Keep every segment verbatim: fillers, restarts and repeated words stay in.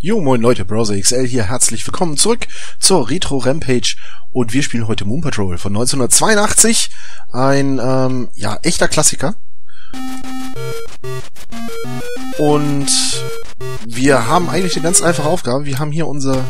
Jo, moin Leute, Browser X L hier, herzlich willkommen zurück zur Retro Rampage und wir spielen heute Moon Patrol von neunzehnhundertzweiundachtzig, ein, ähm, ja, echter Klassiker. Und wir haben eigentlich eine ganz einfache Aufgabe, wir haben hier unser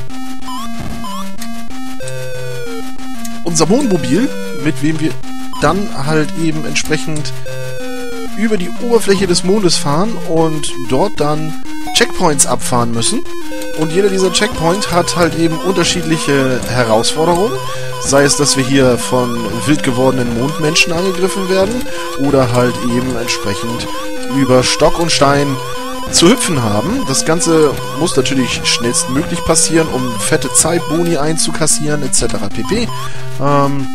unser Mondmobil, mit wem wir dann halt eben entsprechend über die Oberfläche des Mondes fahren und dort dann Checkpoints abfahren müssen. Und jeder dieser Checkpoint hat halt eben unterschiedliche Herausforderungen. Sei es, dass wir hier von wild gewordenen Mondmenschen angegriffen werden oder halt eben entsprechend über Stock und Stein zu hüpfen haben. Das Ganze muss natürlich schnellstmöglich passieren, um fette Zeitboni einzukassieren et cetera pp. Ähm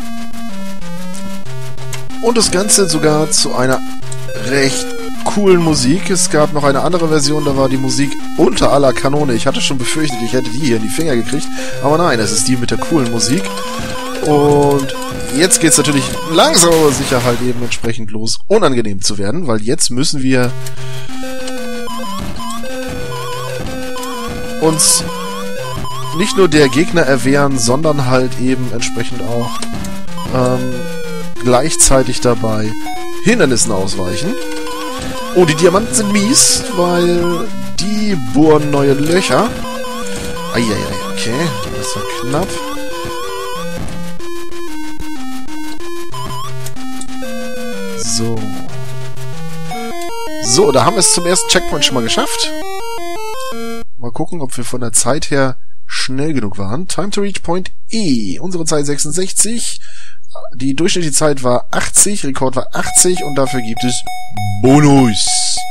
und das Ganze sogar zu einer recht coolen Musik. Es gab noch eine andere Version, da war die Musik unter aller Kanone. Ich hatte schon befürchtet, ich hätte die hier in die Finger gekriegt. Aber nein, es ist die mit der coolen Musik. Und jetzt geht es natürlich langsam aber sicher halt eben entsprechend los, unangenehm zu werden, weil jetzt müssen wir uns nicht nur der Gegner erwehren, sondern halt eben entsprechend auch ähm, gleichzeitig dabei Hindernissen ausweichen. Oh, die Diamanten sind mies, weil die bohren neue Löcher. Eieiei, okay, das war knapp. So. So, da haben wir es zum ersten Checkpoint schon mal geschafft. Mal gucken, ob wir von der Zeit her schnell genug waren. Time to reach Point E. Unsere Zeit sechsundsechzig. Die durchschnittliche Zeit war achtzig, Rekord war achtzig und dafür gibt es Bonus.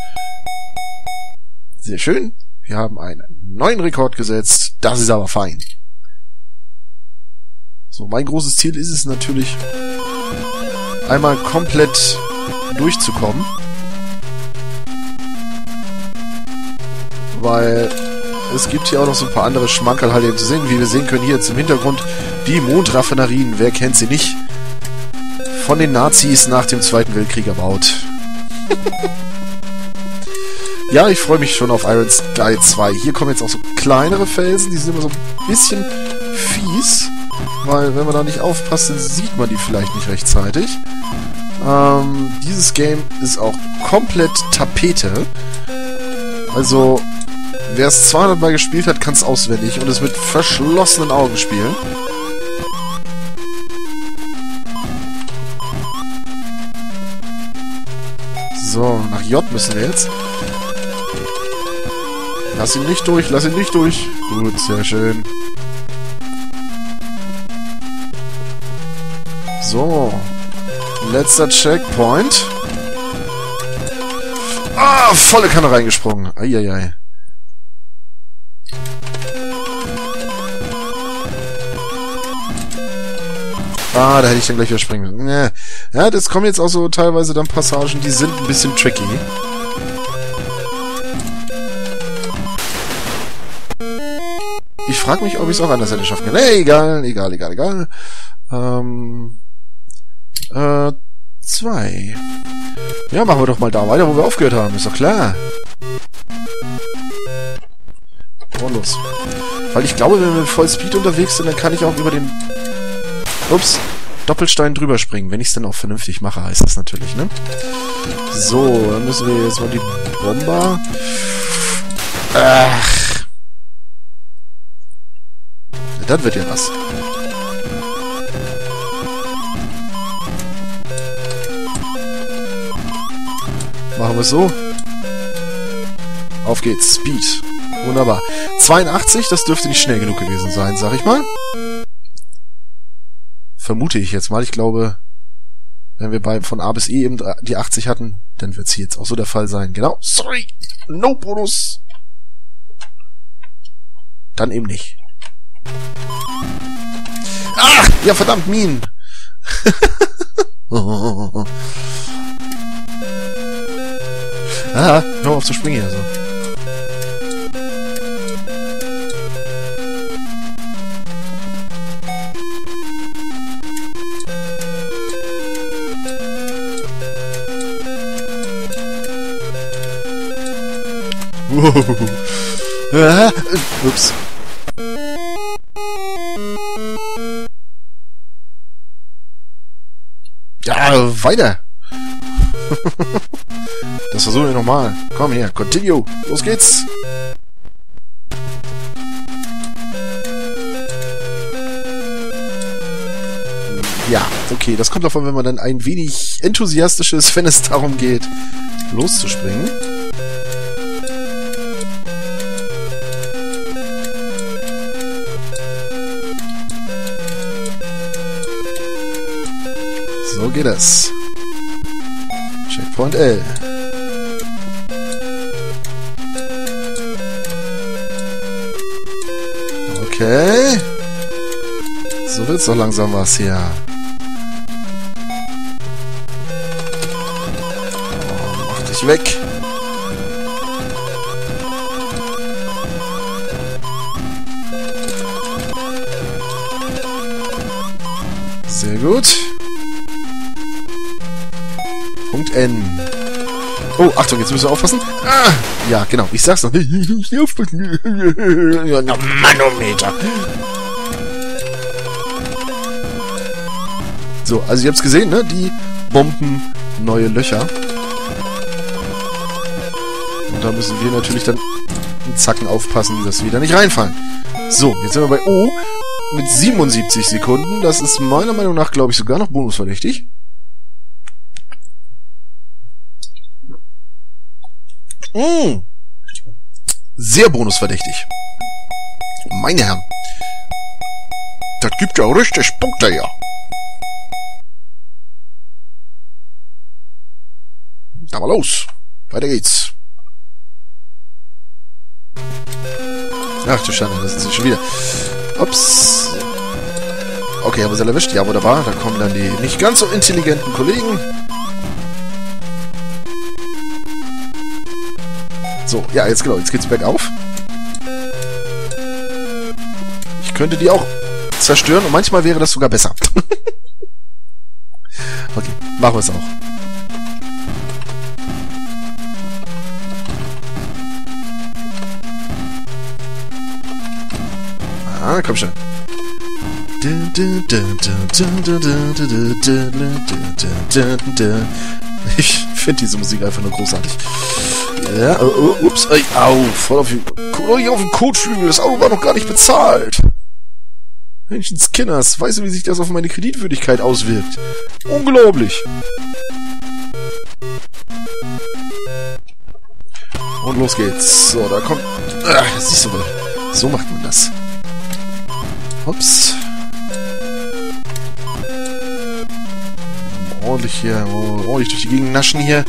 Sehr schön. Wir haben einen neuen Rekord gesetzt. Das ist aber fein. So, mein großes Ziel ist es natürlich, einmal komplett durchzukommen. Weil es gibt hier auch noch so ein paar andere Schmankerl halt eben zu sehen. Wie wir sehen können hier jetzt im Hintergrund die Mondraffinerien. Wer kennt sie nicht? Von den Nazis nach dem Zweiten Weltkrieg erbaut. Ja, ich freue mich schon auf Iron Sky zwei. Hier kommen jetzt auch so kleinere Felsen. Die sind immer so ein bisschen fies. Weil, wenn man da nicht aufpasst, dann sieht man die vielleicht nicht rechtzeitig. Ähm, dieses Game ist auch komplett Tapete. Also, wer es zweihundert Mal gespielt hat, kann es auswendig und es mit verschlossenen Augen spielen. So, nach J müssen wir jetzt. Lass ihn nicht durch, lass ihn nicht durch. Gut, sehr schön. So. Letzter Checkpoint. Ah, volle Kanne reingesprungen. Eieiei. Ah, da hätte ich dann gleich wieder springen müssen. Ja, das kommen jetzt auch so teilweise dann Passagen, die sind ein bisschen tricky. Ich frage mich, ob ich es auch anders hätte schaffen können. Nee, egal, egal, egal, egal. Ähm, äh, zwei. Ja, machen wir doch mal da weiter, wo wir aufgehört haben. Ist doch klar. Und los. Weil ich glaube, wenn wir mit Vollspeed unterwegs sind, dann kann ich auch über den... Ups. Doppelstein drüber springen. Wenn ich es dann auch vernünftig mache, heißt das natürlich, ne? So, dann müssen wir jetzt mal die Bomber... Ach. Ja, das wird ja was. Machen wir es so. Auf geht's. Speed. Wunderbar. zweiundachtzig, das dürfte nicht schnell genug gewesen sein, sag ich mal. Vermute ich jetzt mal. Ich glaube, wenn wir bei von A bis E eben die achtzig hatten, dann wird es hier jetzt auch so der Fall sein. Genau. Sorry. No Bonus. Dann eben nicht. Ach! Ja, verdammt, Minen. Ah, hör auf zu springen hier so. Wow. Äh, ups. Ja, weiter. Das versuchen wir nochmal. Komm her, continue. Los geht's. Ja, okay, das kommt davon, wenn man dann ein wenig enthusiastisch ist, wenn es darum geht, loszuspringen. So geht es. Checkpoint L. Okay. So wird's doch langsam was hier. Oh, mach dich weg. Sehr gut. Punkt N. Oh, Achtung, jetzt müssen wir aufpassen. Ah, ja, genau, ich sag's noch. Manometer. So, also ihr habt's gesehen, ne? Die Bomben neue Löcher. Und da müssen wir natürlich dann in Zacken aufpassen, dass wir da nicht reinfallen. So, jetzt sind wir bei O mit siebenundsiebzig Sekunden. Das ist meiner Meinung nach, glaube ich, sogar noch bonusverdächtig. Mmh. Sehr bonusverdächtig. Meine Herren. Das gibt ja richtig Punkte, ja. Aber los. Weiter geht's. Ach du Schande, das ist sie schon wieder. Ups. Okay, haben wir sie erwischt? Ja, wunderbar. Da kommen dann die nicht ganz so intelligenten Kollegen. So, ja, jetzt genau, jetzt geht's bergauf. Ich könnte die auch zerstören und manchmal wäre das sogar besser. Okay, machen wir es auch. Ah, komm schon. Ich finde diese Musik einfach nur großartig. Ja, oh, oh, ups, ey, au, voll auf den, auf den Kotflügel, das Auto war noch gar nicht bezahlt. Menschenskinders, weißt du, wie sich das auf meine Kreditwürdigkeit auswirkt? Unglaublich. Und los geht's. So, da kommt, ach, siehst du mal, so macht man das. Ups. Ordentlich hier, ordentlich durch die Gegend naschen hier.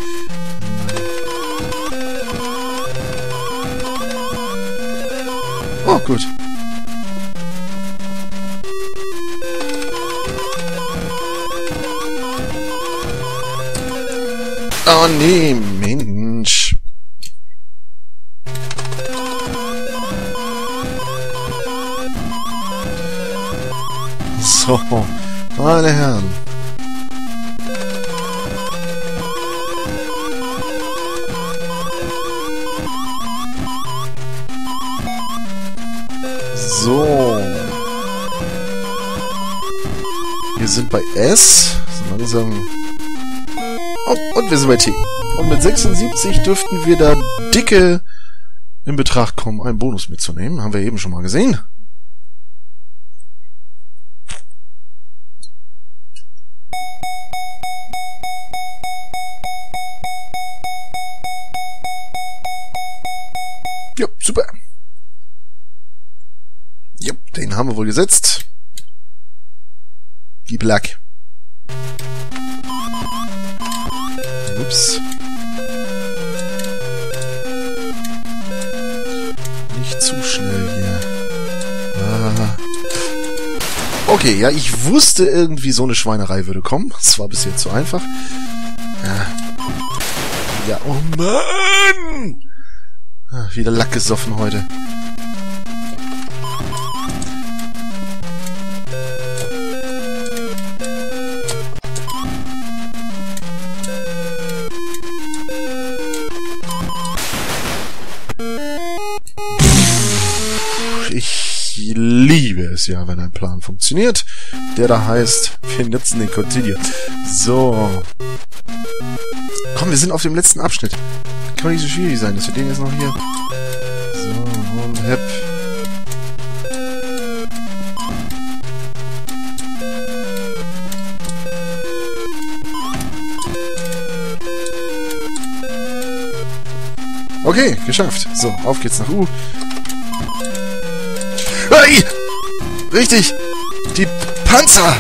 Oh, gut. Oh, nee, Mensch. So, meine Herren. So. Wir sind bei S. So langsam. Oh, und wir sind bei T. Und mit sechsundsiebzig dürften wir da dicke in Betracht kommen, einen Bonus mitzunehmen. Haben wir eben schon mal gesehen. Ja, super. Ja, den haben wir wohl gesetzt. Gib Lack. Ups. Nicht zu schnell hier. Ah. Okay, ja, ich wusste irgendwie, so eine Schweinerei würde kommen. Das war bis jetzt zu einfach. Ja, ja, oh Mann! Ah, wieder Lack gesoffen heute. ich liebe es ja, wenn ein Plan funktioniert, der da heißt, wir nutzen den Continue. So. Komm, wir sind auf dem letzten Abschnitt. Kann doch nicht so schwierig sein, dass wir den jetzt noch hier... So, und hep. Okay, geschafft. So, auf geht's nach U. Hey! Richtig! Die Panzer!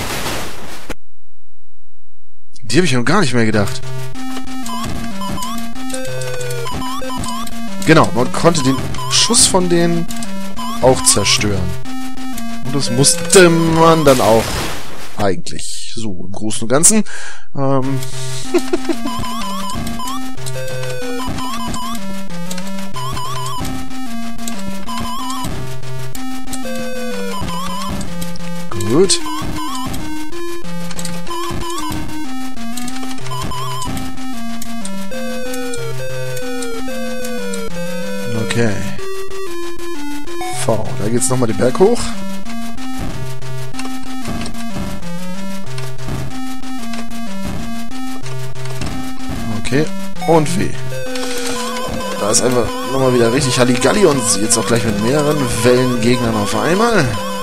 Die habe ich noch gar nicht mehr gedacht. Genau, man konnte den Schuss von denen auch zerstören. Und das musste man dann auch eigentlich. So, im Großen und Ganzen. Ähm... Gut. Okay. V. Da geht's nochmal den Berg hoch. Okay. Und W. Da ist einfach nochmal wieder richtig Halligalli und jetzt auch gleich mit mehreren Wellengegnern auf einmal.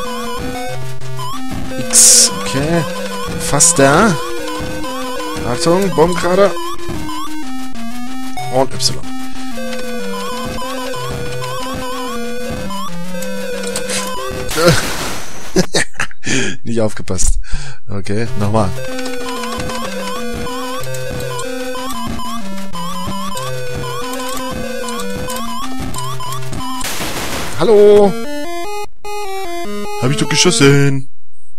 X. Okay. Fast da. Achtung, Bombenkrater. Und Y. Nicht aufgepasst. Okay, nochmal. Hallo? Hab ich doch geschossen.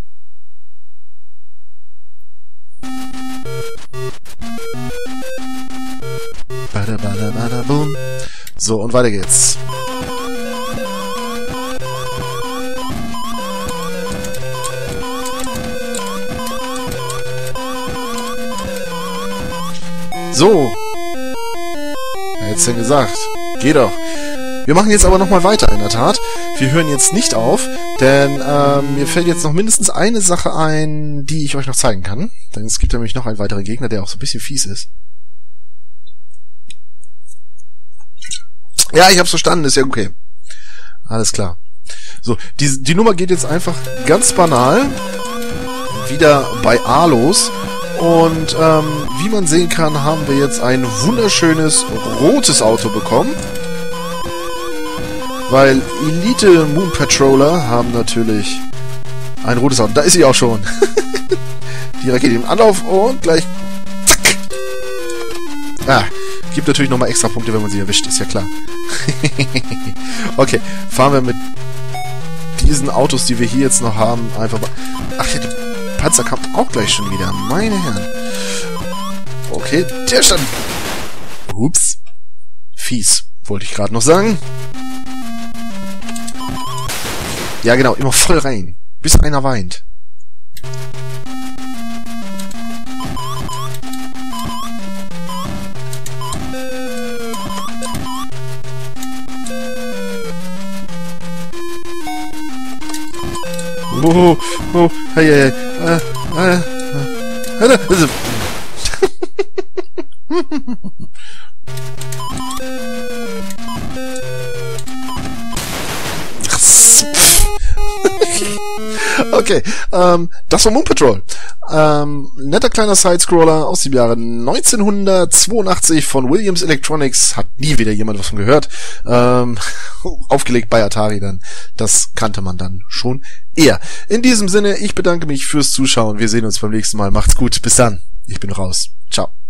Bada, bada, bada, boom. So, und weiter geht's. So. Wer hätt's denn gesagt? Geh doch. Wir machen jetzt aber nochmal weiter, in der Tat. Wir hören jetzt nicht auf, denn ähm, mir fällt jetzt noch mindestens eine Sache ein, die ich euch noch zeigen kann. Denn es gibt nämlich noch einen weiteren Gegner, der auch so ein bisschen fies ist. Ja, ich hab's verstanden, ist ja okay. Alles klar. So, die, die Nummer geht jetzt einfach ganz banal wieder bei A los. Und ähm, wie man sehen kann, haben wir jetzt ein wunderschönes rotes Auto bekommen. Weil Elite Moon Patroller haben natürlich ein rotes Auto. Da ist sie auch schon. Die Rakete im Anlauf und gleich... Zack. Ah, gibt natürlich nochmal extra Punkte, wenn man sie erwischt, ist ja klar. Okay, fahren wir mit diesen Autos, die wir hier jetzt noch haben, einfach mal... Ach ja, die Panzer kam auch gleich schon wieder. Meine Herren. Okay, der stand... Ups. Fies, wollte ich gerade noch sagen. Ja, genau, immer voll rein. Bis einer weint. Oh, oh, hey, hey, hey, äh, äh, äh, Okay, ähm, das war Moon Patrol. Ähm, netter kleiner Sidescroller aus dem Jahre neunzehnhundertzweiundachtzig von Williams Electronics. Hat nie wieder jemand was von gehört. Ähm, aufgelegt bei Atari dann. Das kannte man dann schon eher. In diesem Sinne, ich bedanke mich fürs Zuschauen. Wir sehen uns beim nächsten Mal. Macht's gut. Bis dann. Ich bin raus. Ciao.